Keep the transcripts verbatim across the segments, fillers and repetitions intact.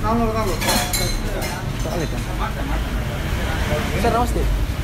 Sir ನಮಸ್ತೆ.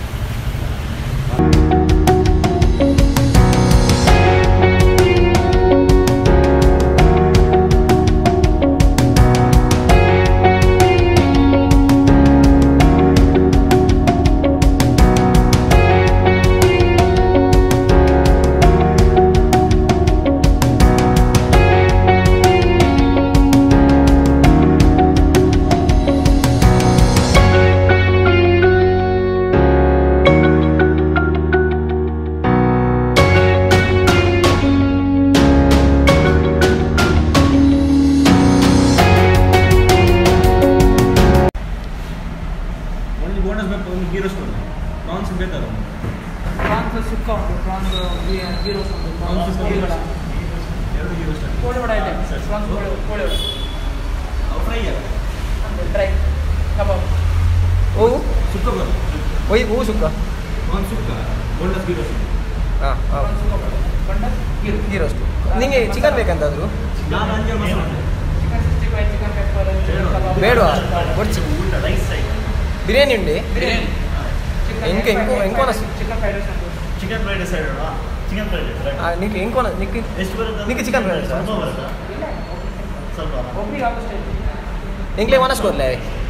ನಿಮಗೆ chicken ಬೇಕಂತಾದ್ರು ಬೇಡವಾ ಕೊಡ್ಚಿ ಬಿರಿಯಾನಿ ಉಂಡೆ ಎಂಕ ಎಂಕೋ ಎಂಕೋನ chicken fried rice chicken fried rice chicken fried rice ಆ ನಿಕ್ಕೆ ಎಂಕೋನ ನಿಕ್ಕೆ ಎಷ್ಟು ಬರುತ್ತೆ ನಿಕ್ಕೆ ಚಿಕನ್ ಫ್ರೈಡ್ ರೈಸ್ ಸ್ವಲ್ಪ ಬರುತ್ತಾ ಸ್ವಲ್ಪ ಒಬ್ರಿಗೆ ಆಗುತ್ತೆ ಎಂಗ್ಲೇ ವನಸ್ ಕೊಡ್ಲೆ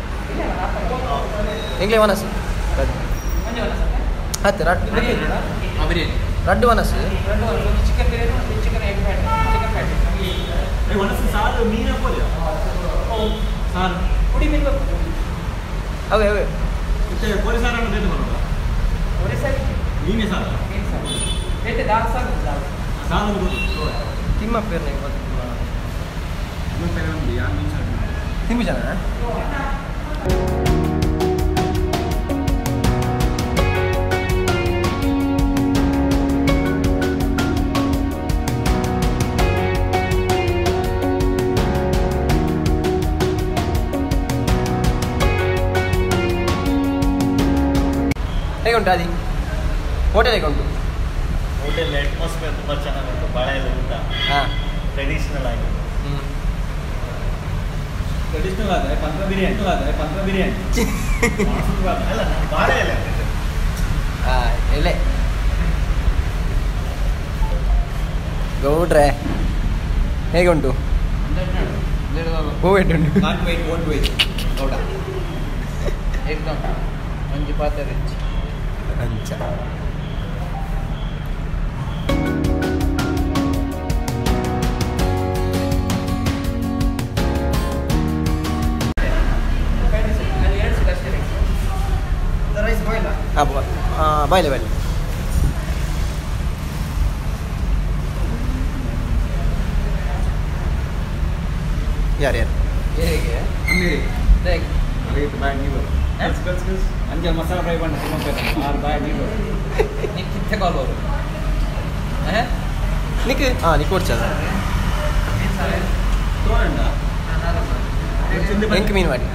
ಎಂಗ್ಲೇ ವನಸ್ ಮಂಜೆ ವನಸ್ ಹತ್ತು ರಡ್ಡು ಬಿರಿಯಾನಿ ಆ ಬಿರಿಯಾನಿ ರಡ್ಡು ವನಸ್ ರಡ್ಡು ವನಸ್ chicken biryani chicken egg fried chicken fried ಏ ವನಸ್ ಸಾರು ಮೀನು ಹಾಕೋಲ್ಲ ಓ ಸಾರು ಪುಡಿ ಮೀನು ಅವೇ ಅವೇ ಮತ್ತೆ ಕೋಳಿ ಸಾರನ್ನು ಬೇರೆ ಮಾಡೋದು ಕೋಳಿ ಸಾರು ಮೀನು ಸಾರು ಮೀನು ಸಾರು ಬೇಟೆ ದಾಲ್ ಸಾರು ಸಾರು ಗೊತ್ತು ತಿಮ್ಮ ಪೇರ್ನೆ ಗೊತ್ತು ನಿಮ್ಮ ಪೇರ್ ಒಂದು ಯಾ ಮೀನು ಸಾರು ತಿಮ್ಮ ಜನ ಹೇಗೆ ಉಂಟು ಅದಿ ಹೋಟೆಲ್ ಹೇಗೆ ಉಂಟು ಹೋಟೆಲ್ ಅಟ್ಮಾಸ್ಫಿಯರ್ ತುಂಬ ಚೆನ್ನಾಗುಂಟು ಭಾಳ ಎಲ್ಲ ಊಟ ಹಾಂ ಟ್ರೆಡಿಷ್ನಲ್ ಆಗಿ ಹ್ಞೂ ಟ್ರೆಡಿಷ್ನಲ್ ಆದರೆ ಪಂದ್ರ ಬಿರಿಯಾನಿ ಆದರೆ ಪಂದ್ರ ಬಿರಿಯಾನಿ ಅಲ್ಲ ಭಾಳ ಎಲ್ಲ ಹಾಂ ಎಲೆ ಗೌಡ್ರೆ ಹೇಗೆ ಉಂಟು ಹೂವೆಟ್ಟು ಉಂಟು ನಾಟ್ ವೈಟ್ ಓಟ್ ವೈಟ್ ಗೌಡ ಏಕ್ದಮ್ ಮಂಜು ಪಾತ್ರ ರಿಚ್ ಅಂಚ ರೈಸ್ ಬಾಯ್ಲ ಹಾಂ ಬಾಯ್ಲೆ ಬಾಯ್ಲೆ ಯಾರು ಯಾರು ಹೇಗೆ ಹೇಗೆ ರೈಟ್ ಬಾಯ್ ನೀವು ಕಲ್ಸ್ ಕಲ್ಸ್ ಕಲ್ಸ್ ಅಂಜಲ್ ಮಸಾಲ ಫ್ರೈ ಬಂದು ತಿಮ್ಮಪ್ಪ ಆರು ಬಾಯ್ ನೀವು ನೀವು ಕಿತ್ತೆ ಕಾಲು ನಿಕ್ಕೆ ಹಾಂ ನಿಕ್ಕೆ ಕೊಡ್ಚ ಎಂಕ್ ಮೀನು ಮಾಡಿ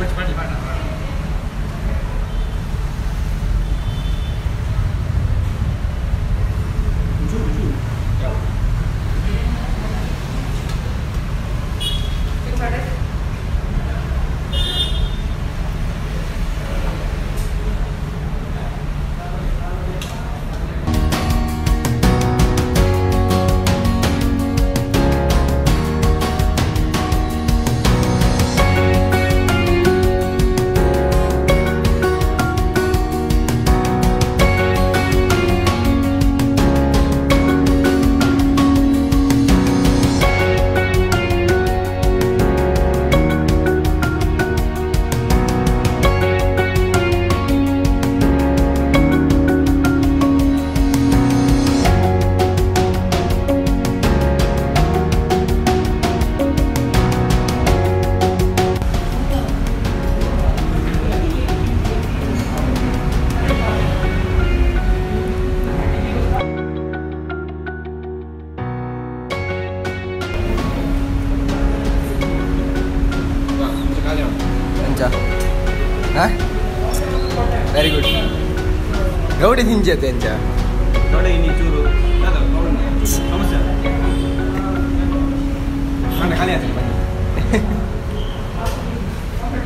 ವೆರಿ ಗುಡ್ ಗೌಡಿ ಹಿಂಜತೆ ಅಂಚ ನೋಡಿ ನೀ ಚೂರು ಸಮಸ್ಯೆ ಖಾಲಿ ಆಗ್ತದೆ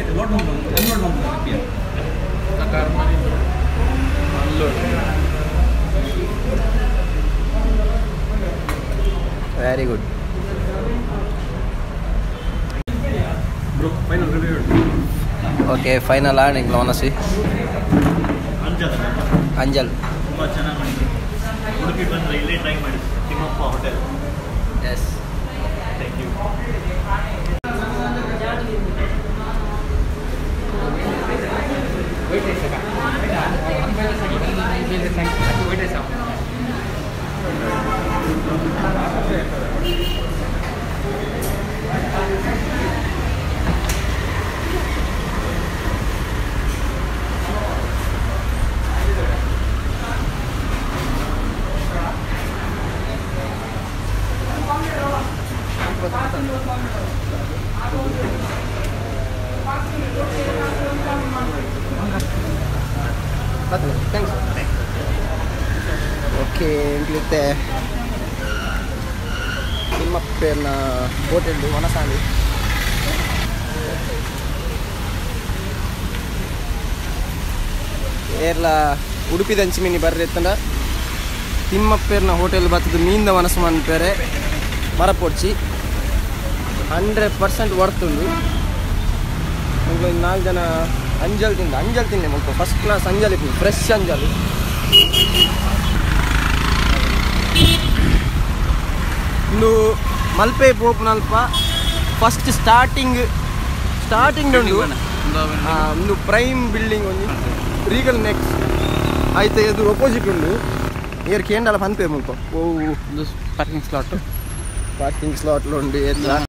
ಲೋಡ್ ಮಾಡ್ಬೋದು ಅನ್ಲೋಡ್ ಮಾಡ್ಬೋದು repair very good bro final review okay final ಆಗಿ ಲೋನಸಿ ಅಂಜಲ್ ಅಂಜಲ್ ತುಂಬ ಚೆನ್ನಾಗಿ ಮಾಡಿದ್ರು ಉಡುಪಿ ಬಂದರೆ ಇಲ್ಲೇ ಟ್ರೈ ಮಾಡಿ Thimmappa hotel yes thank you thanks okay ಇಂಗ್ಲಿತ್ತೆ ತಿಮ್ಮಪ್ಪನ ಹೋಟೆಲ್ ವನಸಾಲಿ ಏರ್ಲ ಉಡುಪಿ ದಂಚಿ ಮೀನಿ ಬರ್ರಿ ಎತ್ತಂಡ ತಿಮ್ಮಪ್ಪನ ಹೋಟೆಲ್ ಬರ್ತದ ಮೀಂದ ವನಸು ಮನ್ಪೇರೆ ಮರಪೊಡ್ಚಿ ಹಂಡ್ರೆಡ್ ಪರ್ಸೆಂಟ್ ವರ್ತುಂಡು ಒಂದು ನಾಲ್ಕು ಜನ ಅಂಜಲ್ ತಿಂದ ಅಂಜಲ್ ತಿನ್ನೆ ಮುಲ್ಪ ಫಸ್ಟ್ ಕ್ಲಾಸ್ ಅಂಜಲ್ ಇತ್ತು ಫ್ರೆಶ್ ಅಂಜಲ್ ಇಂದು ಮಲ್ಪೆ ಪೋಪುನಲ್ಪ ಫಸ್ಟ್ ಸ್ಟಾರ್ಟಿಂಗ್ ಸ್ಟಾರ್ಟಿಂಗ್ ಉಂಡು ಒಂದು ಪ್ರೈಮ್ ಬಿಲ್ಡಿಂಗ್ ಒಂದು ರೀಗಲ್ ನೆಕ್ಸ್ಟ್ ಆಯ್ತು ಇದು ಅಪೋಸಿಟ್ ಉಂಡು ಏರ್ ಕೇಂಡಲ ಪನ್ಪೆ ಮುಲ್ಪ ಓ ಪಾರ್ಕಿಂಗ್ ಸ್ಲಾಟ್ ಪಾರ್ಕಿಂಗ್ ಸ್ಲಾಟ್ಲು ಉಂಡು ಎಲ್ಲ